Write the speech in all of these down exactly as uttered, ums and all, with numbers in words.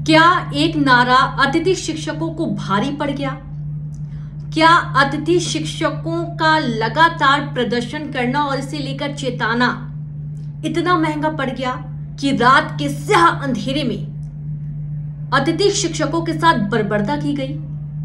क्या एक नारा अतिथि शिक्षकों को भारी पड़ गया? क्या अतिथि शिक्षकों का लगातार प्रदर्शन करना और इसे लेकर चेताना इतना महंगा पड़ गया कि रात के स्याह अंधेरे में अतिथि शिक्षकों के साथ बर्बरता की गई?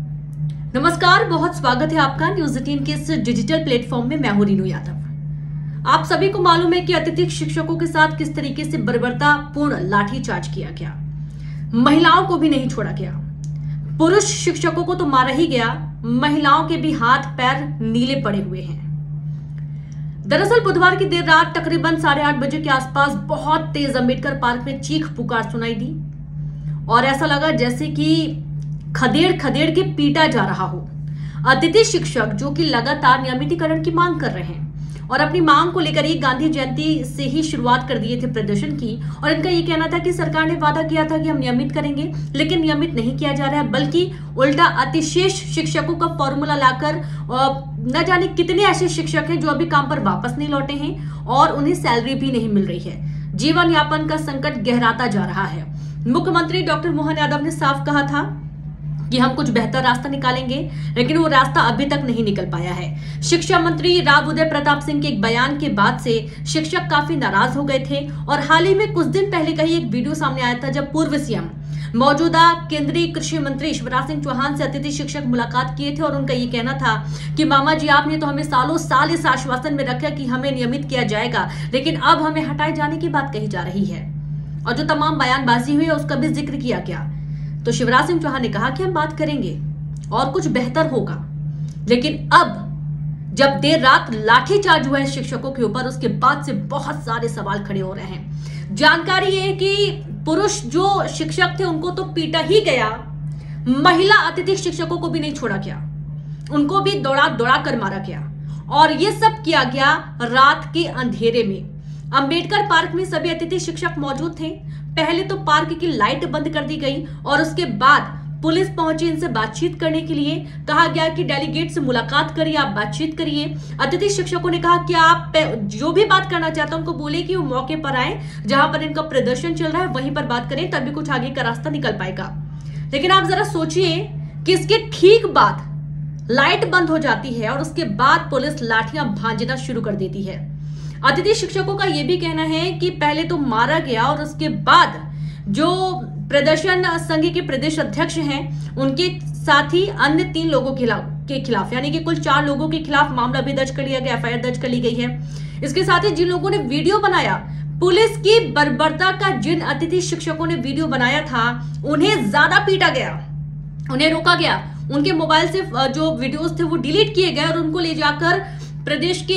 नमस्कार, बहुत स्वागत है आपका न्यूज एटीन के इस डिजिटल प्लेटफॉर्म में। मैं हूं रीनू यादव। आप सभी को मालूम है कि अतिथि शिक्षकों के साथ किस तरीके से बर्बरता पूर्ण लाठीचार्ज किया गया। महिलाओं को भी नहीं छोड़ा गया। पुरुष शिक्षकों को तो मारा ही गया, महिलाओं के भी हाथ पैर नीले पड़े हुए हैं। दरअसल बुधवार की देर रात तकरीबन साढ़े आठ बजे के आसपास बहुत तेज अंबेडकर पार्क में चीख पुकार सुनाई दी और ऐसा लगा जैसे कि खदेड़ खदेड़ के पीटा जा रहा हो। अतिथि शिक्षक जो कि लगातार नियमितीकरण की मांग कर रहे हैं और अपनी मांग को लेकर ही गांधी जयंती से ही शुरुआत कर दिए थे प्रदर्शन की, और इनका ये कहना था कि सरकार ने वादा किया था कि हम नियमित करेंगे, लेकिन नियमित नहीं किया जा रहा है, बल्कि उल्टा अतिशेष शिक्षकों का फॉर्मूला लाकर न जाने कितने ऐसे शिक्षक हैं जो अभी काम पर वापस नहीं लौटे हैं और उन्हें सैलरी भी नहीं मिल रही है। जीवन यापन का संकट गहराता जा रहा है। मुख्यमंत्री डॉक्टर मोहन यादव ने साफ कहा था कि हम कुछ बेहतर रास्ता निकालेंगे, लेकिन वो रास्ता अभी तक नहीं निकल पाया है। शिक्षा मंत्री राव उदय प्रताप सिंह के एक बयान के बाद से शिक्षक काफी नाराज हो गए थे और हाल ही में कुछ दिन पहले का ही एक वीडियो सामने आया था जब पूर्व सीएम मौजूदा केंद्रीय कृषि मंत्री शिवराज सिंह चौहान से अतिथि शिक्षक मुलाकात किए थे और उनका ये कहना था कि मामा जी, आपने तो हमें सालों साल इस आश्वासन में रखा कि हमें नियमित किया जाएगा, लेकिन अब हमें हटाए जाने की बात कही जा रही है। और जो तमाम बयानबाजी हुई है उसका भी जिक्र किया गया। तो शिवराज सिंह चौहान ने कहा कि हम बात करेंगे और कुछ बेहतर होगा, लेकिन अब जब देर रात लाठीचार्ज हुआ है शिक्षकों के ऊपर, उसके बाद से बहुत सारे सवाल खड़े हो रहे हैं। जानकारी है कि पुरुष जो शिक्षक थे उनको तो पीटा ही गया, महिला अतिथि शिक्षकों को भी नहीं छोड़ा गया, उनको भी दौड़ा दौड़ा कर मारा गया और ये सब किया गया रात के अंधेरे में। अंबेडकर पार्क में सभी अतिथि शिक्षक मौजूद थे। पहले तो पार्क की लाइट बंद कर दी गई और उसके बाद पुलिस पहुंची इनसे बातचीत करने के लिए। कहा गया कि डेलीगेट से मुलाकात करिए, आप बातचीत करिए। अतिथि शिक्षकों ने कहा कि आप जो भी बात करना चाहते हैं उनको बोले कि वो मौके पर आए, जहां पर इनका प्रदर्शन चल रहा है वहीं पर बात करें, तभी कुछ आगे का रास्ता निकल पाएगा। लेकिन आप जरा सोचिए कि इसके ठीक बाद लाइट बंद हो जाती है और उसके बाद पुलिस लाठियां भांजना शुरू कर देती है। अतिथि शिक्षकों का यह भी कहना है कि पहले तो मारा गया और उसके बाद जो प्रदर्शन संघ के प्रदेश अध्यक्ष हैं उनके साथ ही अन्य तीन लोगों के खिलाफ यानी कि कुल चार लोगों के खिलाफ मामला भी दर्ज कर लिया गया, एफआईआर दर्ज कर ली गई है। इसके साथ ही जिन लोगों ने वीडियो बनाया, पुलिस की बर्बरता का जिन अतिथि शिक्षकों ने वीडियो बनाया था उन्हें ज्यादा पीटा गया, उन्हें रोका गया, उनके मोबाइल से जो वीडियोस थे वो डिलीट किए गए और उनको ले जाकर प्रदेश के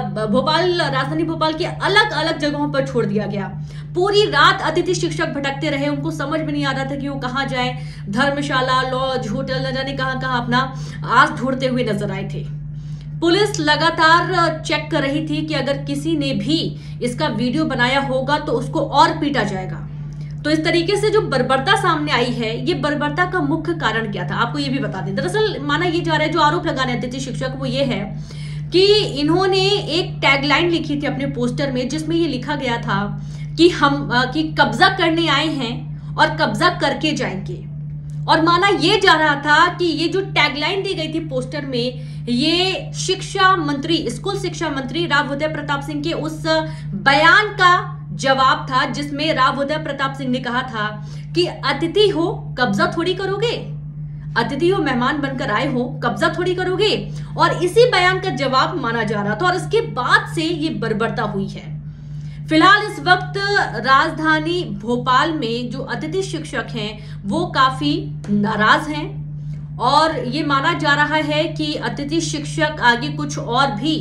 भोपाल, राजधानी भोपाल के अलग अलग जगहों पर छोड़ दिया गया। पूरी रात अतिथि शिक्षक भटकते रहे, उनको समझ में नहीं आ रहा था कि वो कहाँ जाए। धर्मशाला, लॉज, होटल, न जाने कहां कहां अपना आस ढूंढते हुए नजर आए थे। पुलिस लगातार चेक कर रही थी कि अगर किसी ने भी इसका वीडियो बनाया होगा तो उसको और पीटा जाएगा। तो इस तरीके से जो बर्बरता सामने आई है, ये बर्बरता का मुख्य कारण क्या था आपको ये भी बता दें। दरअसल माना ये जा रहा है, जो आरोप लगाने अतिथि शिक्षक वो ये है कि इन्होंने एक टैगलाइन लिखी थी अपने पोस्टर में जिसमें ये लिखा गया था कि हम कि कब्जा करने आए हैं और कब्जा करके जाएंगे। और माना ये जा रहा था कि ये जो टैगलाइन दी गई थी पोस्टर में, ये शिक्षा मंत्री, स्कूल शिक्षा मंत्री राव उदय प्रताप सिंह के उस बयान का जवाब था जिसमें राव उदय प्रताप सिंह ने कहा था कि अतिथि हो कब्जा थोड़ी करोगे, अतिथि हो मेहमान बनकर आए हो कब्जा थोड़ी करोगे। और इसी बयान का जवाब माना जा रहा था और इसके बाद से ये बर्बरता हुई है। फिलहाल इस वक्त राजधानी भोपाल में जो अतिथि शिक्षक हैं वो काफी नाराज हैं और ये माना जा रहा है कि अतिथि शिक्षक आगे कुछ और भी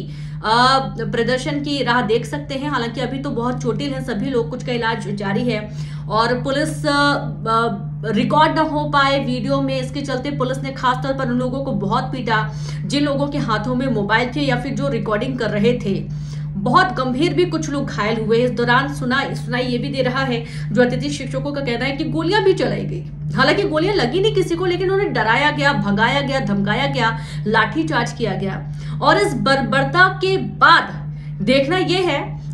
प्रदर्शन की राह देख सकते हैं। हालांकि अभी तो बहुत चोटिल हैं सभी लोग, कुछ का इलाज जारी है और पुलिस रिकॉर्ड ना हो पाए वीडियो में, इसके चलते पुलिस ने खासतौर पर उन लोगों को बहुत पीटा जिन लोगों के हाथों में मोबाइल थे या फिर जो रिकॉर्डिंग कर रहे थे। बहुत गंभीर भी कुछ लोग घायल हुए। इस दौरान सुना सुनाई ये भी दे रहा है, जो अतिथि शिक्षकों का कहना है कि गोलियां भी चलाई गई। हालांकि गोलियां लगी नहीं किसी को, लेकिन उन्हें डराया गया, भगाया गया, धमकाया गया, लाठीचार्ज किया गया। और इस बर्बरता के बाद देखना यह है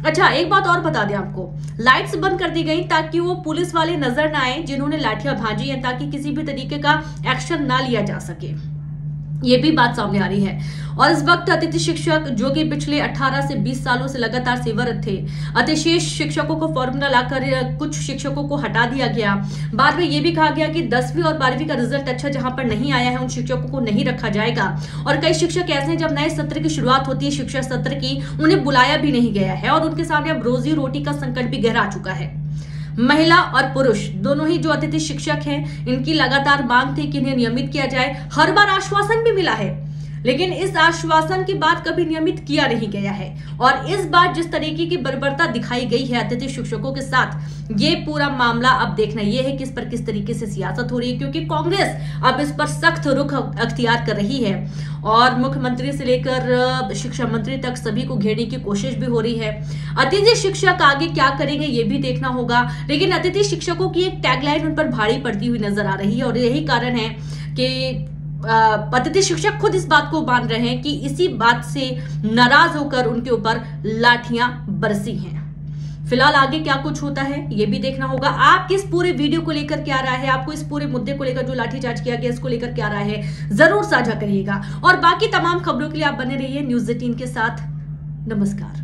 अच्छा, एक बात और बता दें आपको, लाइट्स बंद कर दी गई ताकि वो पुलिस वाले नजर ना आए जिन्होंने लाठियां भांजी हैं, ताकि किसी भी तरीके का एक्शन ना लिया जा सके। ये भी बात सामने आ रही है। और इस वक्त अतिथि शिक्षक जो कि पिछले अठारह से बीस सालों से लगातार सेवारत थे, अतिशेष शिक्षकों को फॉर्मूला लाकर कुछ शिक्षकों को हटा दिया गया। बाद में ये भी कहा गया कि दसवीं और बारहवीं का रिजल्ट अच्छा जहां पर नहीं आया है उन शिक्षकों को नहीं रखा जाएगा। और कई शिक्षक ऐसे हैं, जब नए सत्र की शुरुआत होती है शिक्षा सत्र की, उन्हें बुलाया भी नहीं गया है और उनके सामने अब रोजी रोटी का संकट भी गहरा चुका है। महिला और पुरुष दोनों ही जो अतिथि शिक्षक हैं, इनकी लगातार मांग थी कि इन्हें नियमित किया जाए। हर बार आश्वासन भी मिला है, लेकिन इस आश्वासन की बात कभी नियमित किया नहीं गया है। और इस बार जिस तरीके की बर्बरता दिखाई गई है अतिथि शिक्षकों के साथ, ये पूरा मामला अब देखना यह है कि इस पर किस तरीके से सियासत हो रही है, क्योंकि कांग्रेस अब इस पर सख्त रुख अख्तियार कर रही है और मुख्यमंत्री से लेकर शिक्षा मंत्री तक सभी को घेरने की कोशिश भी हो रही है। अतिथि शिक्षक आगे क्या करेंगे ये भी देखना होगा, लेकिन अतिथि शिक्षकों की एक टैगलाइन उन पर भारी पड़ती हुई नजर आ रही है। और यही कारण है कि अतिथि शिक्षक खुद इस बात को मान रहे हैं कि इसी बात से नाराज होकर उनके ऊपर लाठियां बरसी हैं। फिलहाल आगे क्या कुछ होता है ये भी देखना होगा। आप इस पूरे वीडियो को लेकर क्या राय है, आपको इस पूरे मुद्दे को लेकर जो लाठीचार्ज किया गया इसको लेकर क्या राय है, जरूर साझा करिएगा। और बाकी तमाम खबरों के लिए आप बने रहिए न्यूज़ एटीन के साथ। नमस्कार।